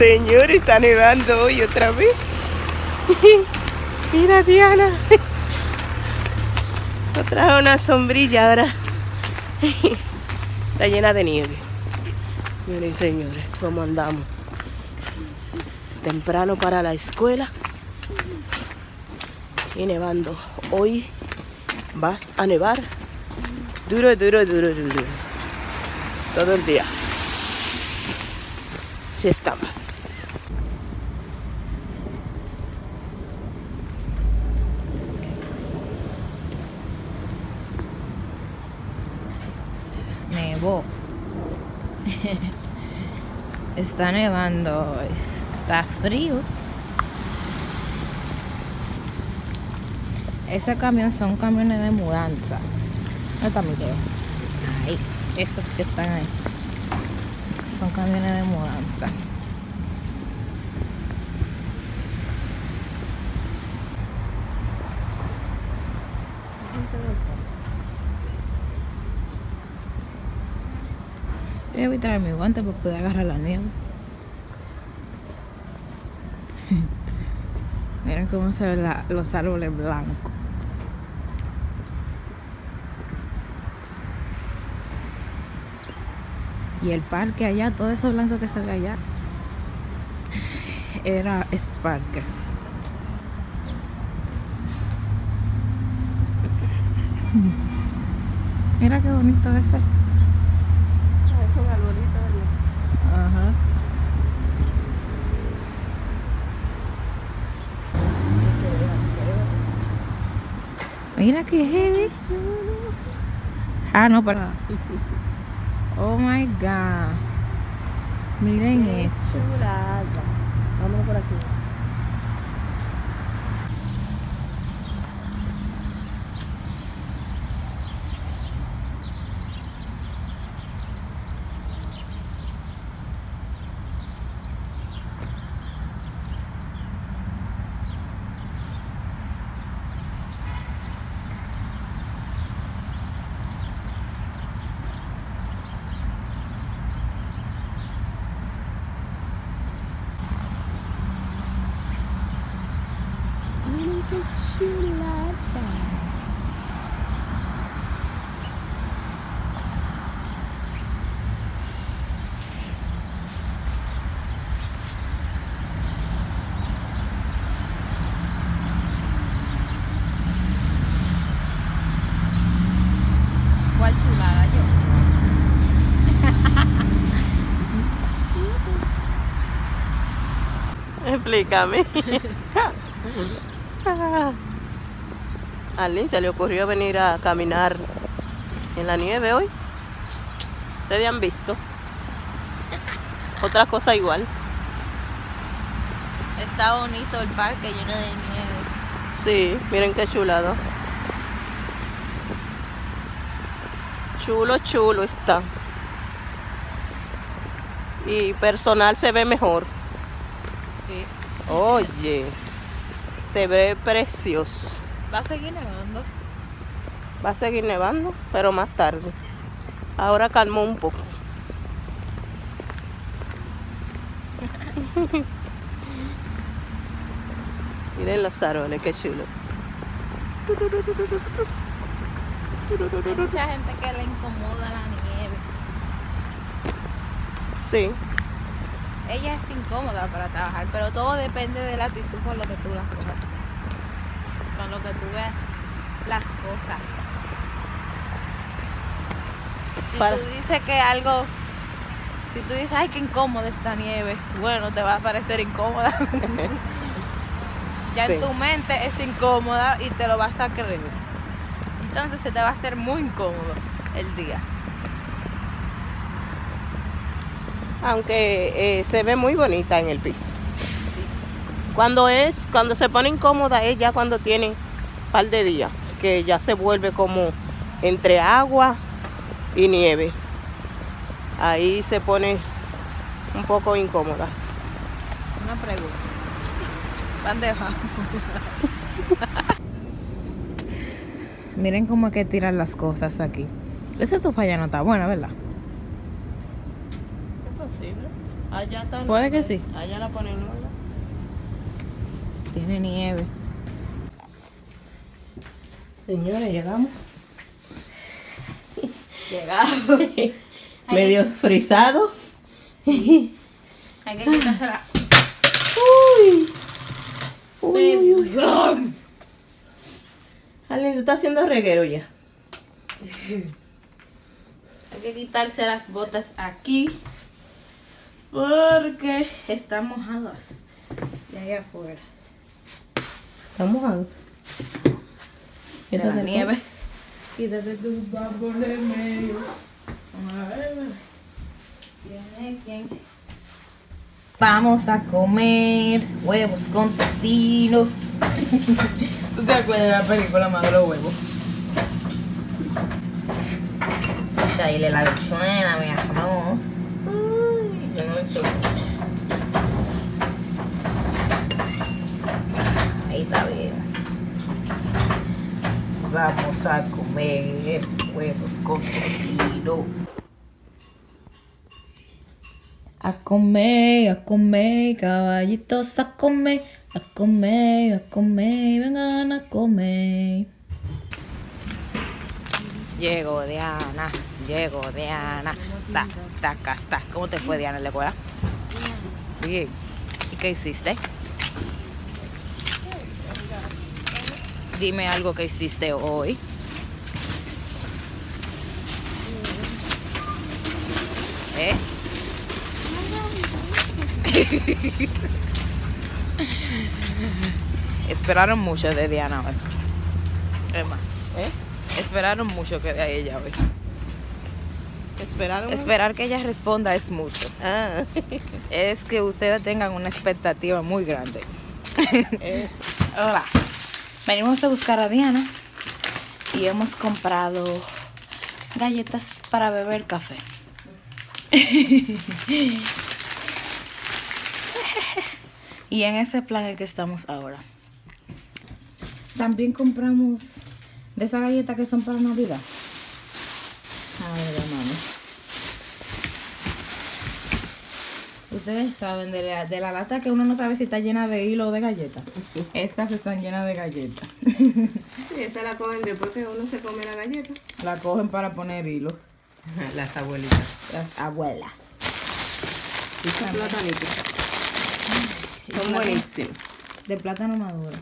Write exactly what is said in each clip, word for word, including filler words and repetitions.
Señor, está nevando hoy otra vez. Mira, Diana. Nos trajo una sombrilla ahora. Está llena de nieve. Miren, señores, cómo andamos. Temprano para la escuela. Y nevando. Hoy vas a nevar. Duro, duro, duro, duro. Todo el día. Así estamos. Nevó. Está nevando hoy. Está frío. Ese camión son camiones de mudanza. ¿Dónde está mi dedo? Ahí. Esos que están ahí. Son camiones de mudanza. Yo voy a traer mi guante para poder agarrar la nieve. Miren cómo se ven la, los árboles blancos. Y el parque allá, todo eso blanco que se ve allá, era este parque. Mira qué bonito ese. Es un arbolito, ¿verdad? Ajá. Mira qué heavy. Ah, no, pero. Oh my god. Miren eso. Chulada. Vámonos por aquí. Miren qué chulada. ¿Cuál chulada yo? Explícame. A Lynn se le ocurrió venir a caminar en la nieve hoy. Ustedes han visto otra cosa igual. Está bonito el parque lleno de nieve. Sí, miren qué chulado. Chulo, chulo está. Y personal se ve mejor. Sí. Oye, se ve precioso. Va a seguir nevando. Va a seguir nevando, pero más tarde. Ahora calmó un poco. Miren los árboles, qué chulo. Hay mucha gente que le incomoda la nieve. Sí, Ella es incómoda para trabajar, pero todo depende de la actitud con lo que tú las cojas. Con lo que tú veas las cosas. Si Para- tú dices que algo, si tú dices, ay, qué incómoda esta nieve, bueno, te va a parecer incómoda. Ya sí. en tu mente es incómoda y te lo vas a creer. Entonces se te va a hacer muy incómodo el día. Aunque eh, se ve muy bonita en el piso. Cuando es, cuando se pone incómoda es ya cuando tiene un par de días, que ya se vuelve como entre agua y nieve. Ahí se pone un poco incómoda. Una pregunta. Bandeja. Miren cómo hay que tirar las cosas aquí. Esa estufa ya no está buena, ¿verdad? Es posible. Allá está. Puede que sí. Allá la ponen nueva. Tiene nieve. Señores, llegamos. Llegado. Medio frisado. Hay que quitársela. Uy. Uy, uy, uy. Arlen, tú estás haciendo reguero ya. Hay que quitarse las botas aquí porque están mojadas de ahí afuera. Está mojado. De la nieve. Quítate tus babos de medio. A ver. ¿Quién es quién? Vamos a comer huevos con tocino. ¿Tú te acuerdas de la película Madre de los Huevos? Chaile la bichuela, mi arroz. Uy, yo no he hecho mucho. Ahí está bien. Vamos a comer huevos con tocino. A comer, a comer, caballitos a comer, a comer, a comer, vengan a comer. Llegó Diana, llegó Diana. Ta, taca, ta. ¿Cómo te fue, Diana, en la escuela? Bien. ¿Y qué hiciste? Dime algo que hiciste hoy. ¿Eh? Esperaron mucho de Diana hoy. Emma, ¿Eh? esperaron mucho que de ella hoy. ¿Esperaron? Esperar que ella responda es mucho. Ah. Es que ustedes tengan una expectativa muy grande. Eso. Hola. Venimos a buscar a Diana y hemos comprado galletas para beber café. Y en ese plan es que estamos ahora. También compramos de esas galletas que son para Navidad. A ver, mami. Ustedes saben de la, de la lata que uno no sabe si está llena de hilo o de galletas. Estas están llenas de galletas. Sí, esa la cogen después que uno se come la galleta. La cogen para poner hilo. Las abuelitas. Las abuelas. Y esos platanitos. Son buenísimos. De plátano maduro.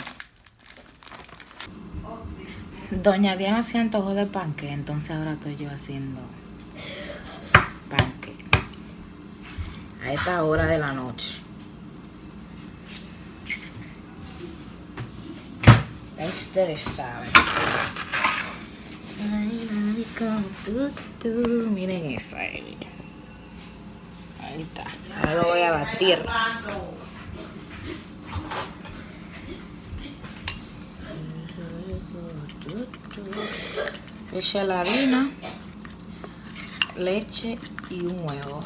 Doña Diana se antojó de panque, entonces ahora estoy yo haciendo panque. A esta hora de la noche. Ustedes saben. Ay, nadie como tú, tú. Miren eso ahí. Ahí está. Ahora lo voy a batir. Echa la harina, leche y un huevo.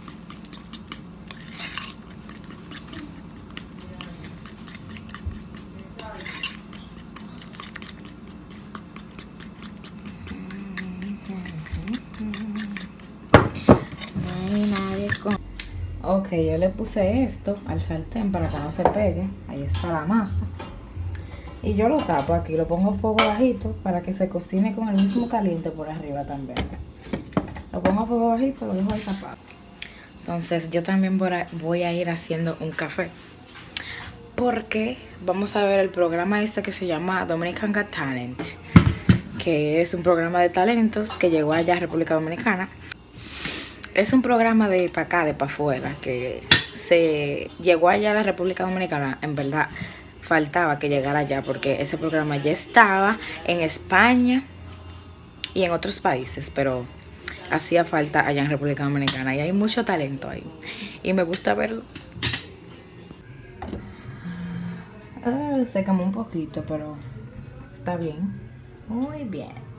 Ok, yo le puse esto al sartén para que no se pegue. Ahí está la masa. Y yo lo tapo aquí, lo pongo a fuego bajito para que se cocine con el mismo caliente por arriba también. Lo pongo a fuego bajito, lo dejo ahí tapado. Entonces yo también voy a ir haciendo un café. Porque vamos a ver el programa este que se llama Dominican Got Talent. Que es un programa de talentos que llegó allá a República Dominicana. Es un programa de para acá, de para afuera, que se llegó allá a la República Dominicana. En verdad, faltaba que llegara allá porque ese programa ya estaba en España y en otros países, pero hacía falta allá en República Dominicana. Y hay mucho talento ahí. Y me gusta verlo. Ah, se quemó un poquito, pero está bien. Muy bien.